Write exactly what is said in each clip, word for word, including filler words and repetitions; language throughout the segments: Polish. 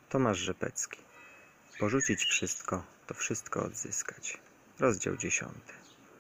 Tomasz Rzepecki. Porzucić wszystko, to wszystko odzyskać. Rozdział dziesiąty.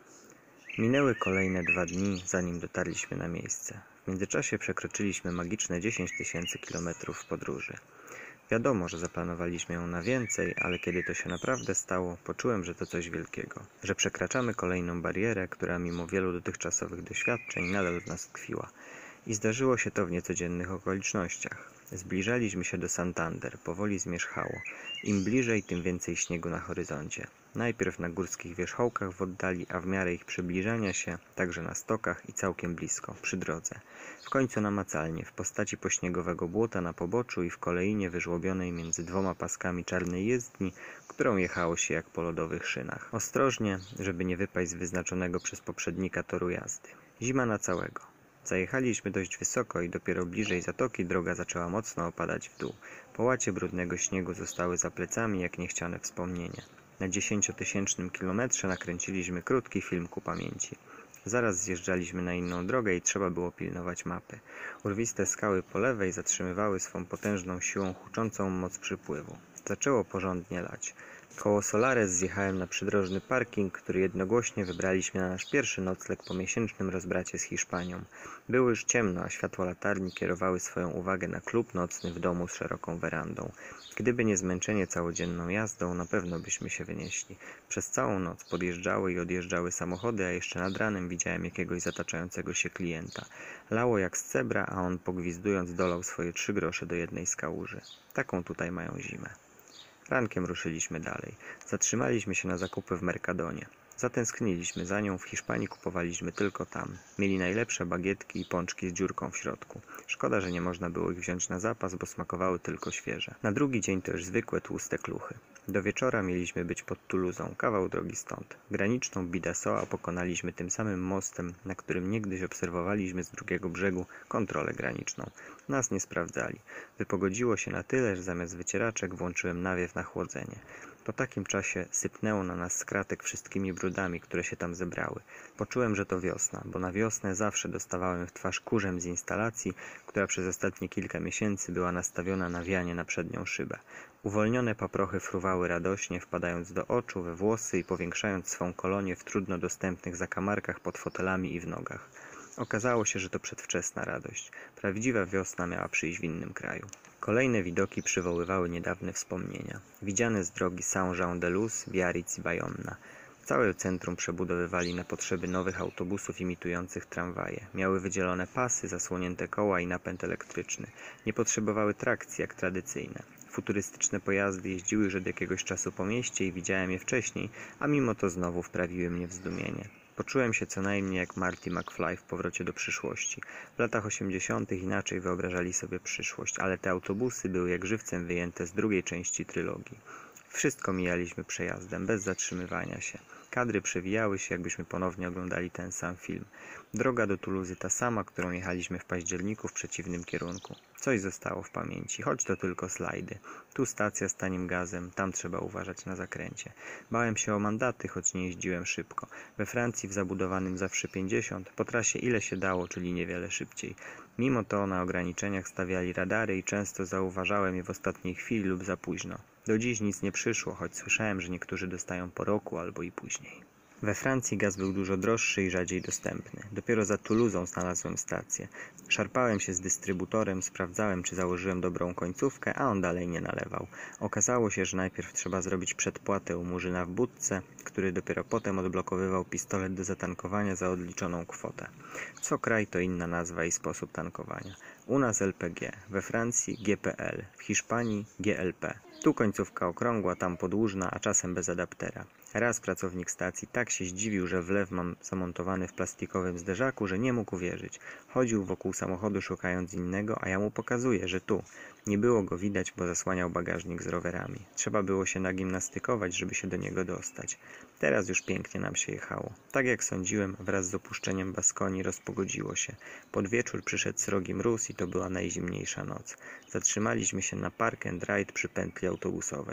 Minęły kolejne dwa dni, zanim dotarliśmy na miejsce. W międzyczasie przekroczyliśmy magiczne dziesięć tysięcy kilometrów podróży. Wiadomo, że zaplanowaliśmy ją na więcej, ale kiedy to się naprawdę stało, poczułem, że to coś wielkiego. Że przekraczamy kolejną barierę, która mimo wielu dotychczasowych doświadczeń nadal w nas tkwiła. I zdarzyło się to w niecodziennych okolicznościach. Zbliżaliśmy się do Santander, powoli zmierzchało. Im bliżej, tym więcej śniegu na horyzoncie. Najpierw na górskich wierzchołkach w oddali, a w miarę ich przybliżania się, także na stokach i całkiem blisko, przy drodze. W końcu namacalnie, w postaci pośniegowego błota na poboczu i w kolejnie wyżłobionej między dwoma paskami czarnej jezdni, którą jechało się jak po lodowych szynach. Ostrożnie, żeby nie wypaść z wyznaczonego przez poprzednika toru jazdy. Zima na całego. Zajechaliśmy dość wysoko i dopiero bliżej zatoki droga zaczęła mocno opadać w dół. Połacie brudnego śniegu zostały za plecami jak niechciane wspomnienie. Na dziesięciotysięcznym kilometrze nakręciliśmy krótki film ku pamięci. Zaraz zjeżdżaliśmy na inną drogę i trzeba było pilnować mapy. Urwiste skały po lewej zatrzymywały swą potężną siłą huczącą moc przypływu. Zaczęło porządnie lać. Koło Solares zjechałem na przydrożny parking, który jednogłośnie wybraliśmy na nasz pierwszy nocleg po miesięcznym rozbracie z Hiszpanią. Było już ciemno, a światła latarni kierowały swoją uwagę na klub nocny w domu z szeroką werandą. Gdyby nie zmęczenie całodzienną jazdą, na pewno byśmy się wynieśli. Przez całą noc podjeżdżały i odjeżdżały samochody, a jeszcze nad ranem widziałem jakiegoś zataczającego się klienta. Lało jak z cebra, a on pogwizdując dolał swoje trzy grosze do jednej z kałuży. Taką tutaj mają zimę. Rankiem ruszyliśmy dalej. Zatrzymaliśmy się na zakupy w Mercadonie. Zatęskniliśmy za nią, w Hiszpanii kupowaliśmy tylko tam. Mieli najlepsze bagietki i pączki z dziurką w środku. Szkoda, że nie można było ich wziąć na zapas, bo smakowały tylko świeże. Na drugi dzień to już zwykłe tłuste kluchy. Do wieczora mieliśmy być pod Toulousą, kawał drogi stąd. Graniczną Bidassoa pokonaliśmy tym samym mostem, na którym niegdyś obserwowaliśmy z drugiego brzegu kontrolę graniczną. Nas nie sprawdzali. Wypogodziło się na tyle, że zamiast wycieraczek włączyłem nawiew na chłodzenie. Po takim czasie sypnęło na nas z kratek wszystkimi brudami, które się tam zebrały. Poczułem, że to wiosna, bo na wiosnę zawsze dostawałem w twarz kurzem z instalacji, która przez ostatnie kilka miesięcy była nastawiona na wianie na przednią szybę. Uwolnione paprochy fruwały radośnie, wpadając do oczu, we włosy i powiększając swą kolonię w trudno dostępnych zakamarkach pod fotelami i w nogach. Okazało się, że to przedwczesna radość. Prawdziwa wiosna miała przyjść w innym kraju. Kolejne widoki przywoływały niedawne wspomnienia. Widziane z drogi Saint-Jean-de-Luz, Biarritz i Bayonna. Całe centrum przebudowywali na potrzeby nowych autobusów imitujących tramwaje. Miały wydzielone pasy, zasłonięte koła i napęd elektryczny. Nie potrzebowały trakcji jak tradycyjne. Futurystyczne pojazdy jeździły już od jakiegoś czasu po mieście i widziałem je wcześniej, a mimo to znowu wprawiły mnie w zdumienie. Poczułem się co najmniej jak Marty McFly w Powrocie do przyszłości. W latach osiemdziesiątych inaczej wyobrażali sobie przyszłość, ale te autobusy były jak żywcem wyjęte z drugiej części trylogii. Wszystko mijaliśmy przejazdem, bez zatrzymywania się. Kadry przewijały się, jakbyśmy ponownie oglądali ten sam film. Droga do Toulouse ta sama, którą jechaliśmy w październiku w przeciwnym kierunku. Coś zostało w pamięci, choć to tylko slajdy. Tu stacja z tanim gazem, tam trzeba uważać na zakręcie. Bałem się o mandaty, choć nie jeździłem szybko. We Francji w zabudowanym zawsze pięćdziesiąt, po trasie ile się dało, czyli niewiele szybciej. Mimo to na ograniczeniach stawiali radary i często zauważałem je w ostatniej chwili lub za późno. Do dziś nic nie przyszło, choć słyszałem, że niektórzy dostają po roku albo i później. We Francji gaz był dużo droższy i rzadziej dostępny. Dopiero za Toulousą znalazłem stację. Szarpałem się z dystrybutorem, sprawdzałem, czy założyłem dobrą końcówkę, a on dalej nie nalewał. Okazało się, że najpierw trzeba zrobić przedpłatę u murzyna w budce, który dopiero potem odblokowywał pistolet do zatankowania za odliczoną kwotę. Co kraj to inna nazwa i sposób tankowania. U nas L P G, we Francji G P L, w Hiszpanii G L P. Tu końcówka okrągła, tam podłużna, a czasem bez adaptera. Raz pracownik stacji tak się zdziwił, że wlew mam zamontowany w plastikowym zderzaku, że nie mógł uwierzyć. Chodził wokół samochodu szukając innego, a ja mu pokazuję, że tu. Nie było go widać, bo zasłaniał bagażnik z rowerami. Trzeba było się nagimnastykować, żeby się do niego dostać. Teraz już pięknie nam się jechało. Tak jak sądziłem, wraz z opuszczeniem Baskonii rozpogodziło się. Pod wieczór przyszedł srogi mróz i to była najzimniejsza noc. Zatrzymaliśmy się na park and ride przy pętli autobusowej.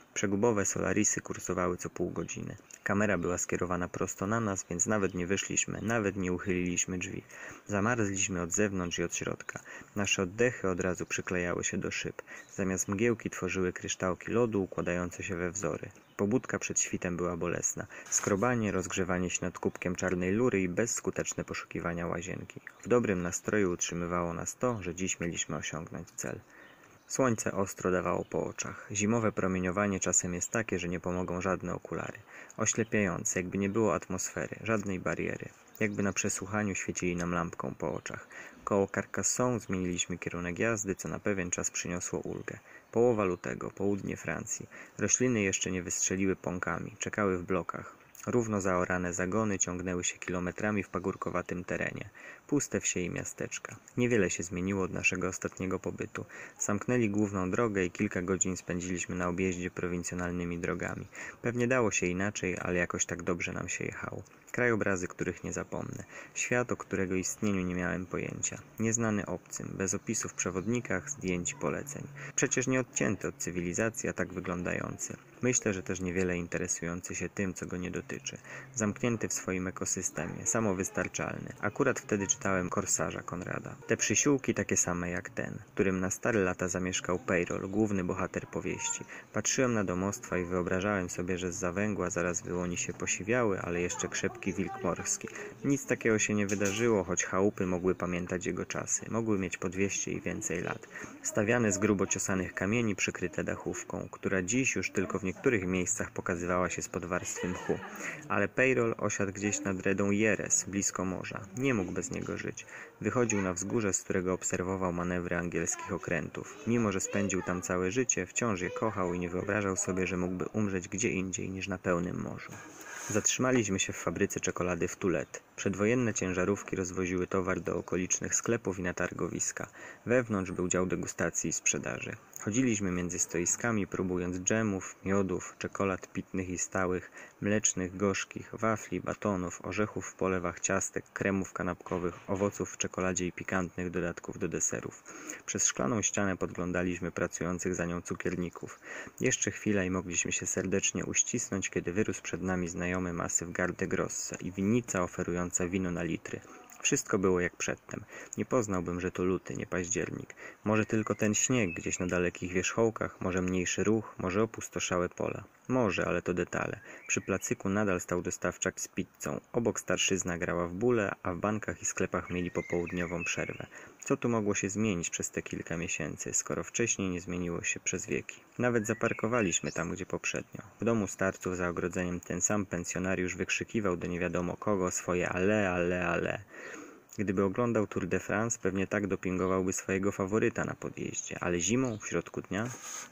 Przegubowe Solarisy kursowały co pół godziny. Kamera była skierowana prosto na nas, więc nawet nie wyszliśmy, nawet nie uchyliliśmy drzwi. Zamarzliśmy od zewnątrz i od środka. Nasze oddechy od razu przyklejały się do szyb. Zamiast mgiełki tworzyły kryształki lodu układające się we wzory. Pobudka przed świtem była bolesna. Skrobanie, rozgrzewanie się nad kubkiem czarnej lury i bezskuteczne poszukiwania łazienki. W dobrym nastroju utrzymywało nas to, że dziś mieliśmy osiągnąć cel. Słońce ostro dawało po oczach. Zimowe promieniowanie czasem jest takie, że nie pomogą żadne okulary. Oślepiające, jakby nie było atmosfery, żadnej bariery. Jakby na przesłuchaniu świecili nam lampką po oczach. Koło Carcassonne zmieniliśmy kierunek jazdy, co na pewien czas przyniosło ulgę. Połowa lutego, południe Francji. Rośliny jeszcze nie wystrzeliły pąkami, czekały w blokach. Równo zaorane zagony ciągnęły się kilometrami w pagórkowatym terenie. Puste wsie i miasteczka. Niewiele się zmieniło od naszego ostatniego pobytu. Zamknęli główną drogę i kilka godzin spędziliśmy na objeździe prowincjonalnymi drogami. Pewnie dało się inaczej, ale jakoś tak dobrze nam się jechało. Krajobrazy, których nie zapomnę. Świat, o którego istnieniu nie miałem pojęcia. Nieznany obcym, bez opisu w przewodnikach, zdjęć i poleceń. Przecież nie odcięty od cywilizacji, a tak wyglądający. Myślę, że też niewiele interesujący się tym, co go nie dotyczy. Zamknięty w swoim ekosystemie, samowystarczalny. Akurat wtedy czytałem Korsarza Konrada. Te przysiłki takie same jak ten, którym na stare lata zamieszkał Peyroll, główny bohater powieści. Patrzyłem na domostwa i wyobrażałem sobie, że zza węgła zaraz wyłoni się posiwiały, ale jeszcze krzepki wilk morski. Nic takiego się nie wydarzyło, choć chałupy mogły pamiętać jego czasy. Mogły mieć po dwieście i więcej lat. Stawiane z grubo ciosanych kamieni, przykryte dachówką, która dziś już tylko w niektórych miejscach pokazywała się spod warstwy mchu. Ale Peyroll osiadł gdzieś nad redą Jerez, blisko morza. Nie mógł bez niego żyć. Wychodził na wzgórze, z którego obserwował manewry angielskich okrętów. Mimo że spędził tam całe życie, wciąż je kochał i nie wyobrażał sobie, że mógłby umrzeć gdzie indziej niż na pełnym morzu. Zatrzymaliśmy się w fabryce czekolady w Toulette. Przedwojenne ciężarówki rozwoziły towar do okolicznych sklepów i na targowiska. Wewnątrz był dział degustacji i sprzedaży. Chodziliśmy między stoiskami, próbując dżemów, miodów, czekolad pitnych i stałych, mlecznych, gorzkich, wafli, batonów, orzechów w polewach ciastek, kremów kanapkowych, owoców w czekoladzie i pikantnych dodatków do deserów. Przez szklaną ścianę podglądaliśmy pracujących za nią cukierników. Jeszcze chwila i mogliśmy się serdecznie uścisnąć, kiedy wyrósł przed nami znajomy masyw Garde Grosse i winnica oferująca wino na litry. Wszystko było jak przedtem. Nie poznałbym, że to luty, nie październik. Może tylko ten śnieg gdzieś na dalekich wierzchołkach, może mniejszy ruch, może opustoszałe pola. Może, ale to detale. Przy placyku nadal stał dostawczak z pizzą. Obok starszyzna grała w bóle, a w bankach i sklepach mieli popołudniową przerwę. Co tu mogło się zmienić przez te kilka miesięcy, skoro wcześniej nie zmieniło się przez wieki? Nawet zaparkowaliśmy tam, gdzie poprzednio. W domu starców za ogrodzeniem ten sam pensjonariusz wykrzykiwał do nie wiadomo kogo swoje ale, ale, ale. Gdyby oglądał Tour de France, pewnie tak dopingowałby swojego faworyta na podjeździe, ale zimą, w środku dnia?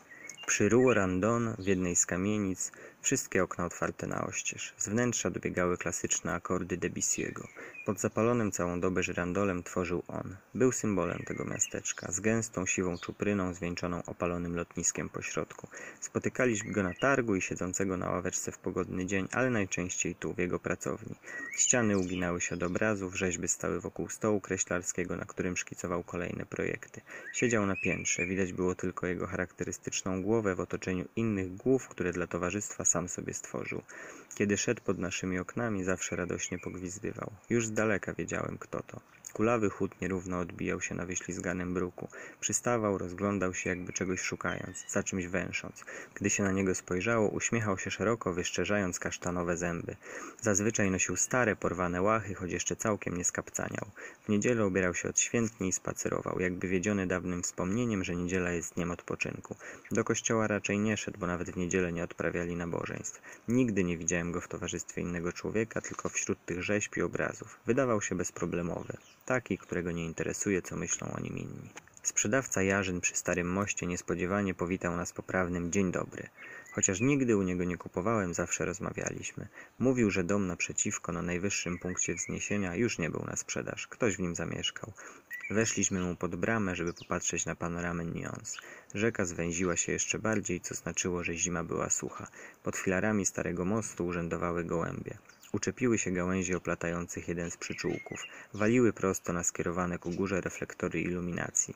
Przy Rue Randon, w jednej z kamienic, wszystkie okna otwarte na oścież. Z wnętrza dobiegały klasyczne akordy Debussy'ego. Pod zapalonym całą dobę żyrandolem tworzył on. Był symbolem tego miasteczka, z gęstą siwą czupryną zwieńczoną opalonym lotniskiem pośrodku. Spotykaliśmy go na targu i siedzącego na ławeczce w pogodny dzień, ale najczęściej tu, w jego pracowni. Ściany uginały się od obrazów, rzeźby stały wokół stołu kreślarskiego, na którym szkicował kolejne projekty. Siedział na piętrze, widać było tylko jego charakterystyczną głowę w otoczeniu innych głów, które dla towarzystwa sam sobie stworzył. Kiedy szedł pod naszymi oknami, zawsze radośnie pogwizdywał. Już z daleka wiedziałem, kto to. Kulawy chód nierówno odbijał się na wyślizganym bruku. Przystawał, rozglądał się, jakby czegoś szukając, za czymś węsząc. Gdy się na niego spojrzało, uśmiechał się szeroko, wyszczerzając kasztanowe zęby. Zazwyczaj nosił stare, porwane łachy, choć jeszcze całkiem nie skapcaniał. W niedzielę ubierał się odświętnie i spacerował, jakby wiedziony dawnym wspomnieniem, że niedziela jest dniem odpoczynku. Do kościoła raczej nie szedł, bo nawet w niedzielę nie odprawiali nabożeństw. Nigdy nie widziałem go w towarzystwie innego człowieka, tylko wśród tych rzeźb i obrazów. Wydawał się bezproblemowy. Taki, którego nie interesuje, co myślą o nim inni. Sprzedawca jarzyn przy Starym Moście niespodziewanie powitał nas poprawnym dzień dobry. Chociaż nigdy u niego nie kupowałem, zawsze rozmawialiśmy. Mówił, że dom naprzeciwko, na najwyższym punkcie wzniesienia, już nie był na sprzedaż. Ktoś w nim zamieszkał. Weszliśmy mu pod bramę, żeby popatrzeć na panoramę Nyons. Rzeka zwęziła się jeszcze bardziej, co znaczyło, że zima była sucha. Pod filarami starego mostu urzędowały gołębie. Uczepiły się gałęzi oplatających jeden z przyczółków. Waliły prosto na skierowane ku górze reflektory iluminacji.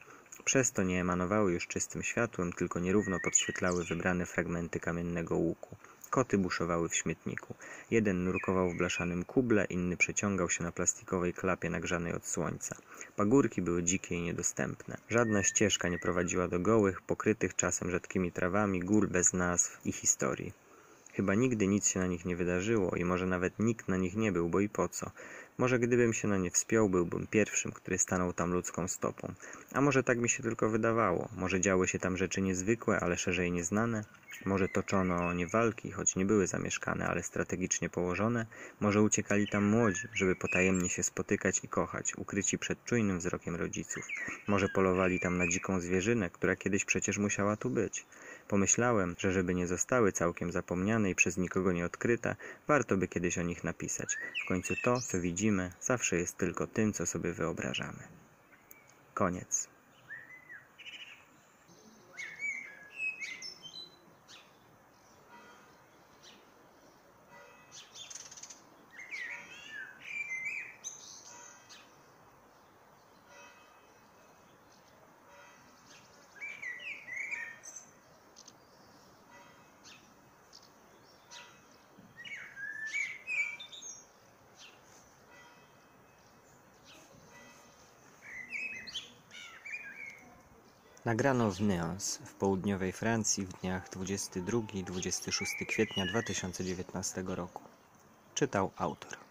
Przez to nie emanowały już czystym światłem, tylko nierówno podświetlały wybrane fragmenty kamiennego łuku. Koty buszowały w śmietniku. Jeden nurkował w blaszanym kuble, inny przeciągał się na plastikowej klapie nagrzanej od słońca. Pagórki były dzikie i niedostępne. Żadna ścieżka nie prowadziła do gołych, pokrytych czasem rzadkimi trawami, gór bez nazw i historii. Chyba nigdy nic się na nich nie wydarzyło i może nawet nikt na nich nie był, bo i po co? Może gdybym się na nie wspiął, byłbym pierwszym, który stanął tam ludzką stopą. A może tak mi się tylko wydawało? Może działy się tam rzeczy niezwykłe, ale szerzej nieznane? Może toczono o nie walki, choć nie były zamieszkane, ale strategicznie położone? Może uciekali tam młodzi, żeby potajemnie się spotykać i kochać, ukryci przed czujnym wzrokiem rodziców? Może polowali tam na dziką zwierzynę, która kiedyś przecież musiała tu być? Pomyślałem, że żeby nie zostały całkiem zapomniane i przez nikogo nie odkryte, warto by kiedyś o nich napisać. W końcu to, co widzimy, zawsze jest tylko tym, co sobie wyobrażamy. Koniec. Nagrano w Nyons w południowej Francji w dniach dwudziestego drugiego do dwudziestego szóstego kwietnia dwa tysiące dziewiętnastego roku. Czytał autor.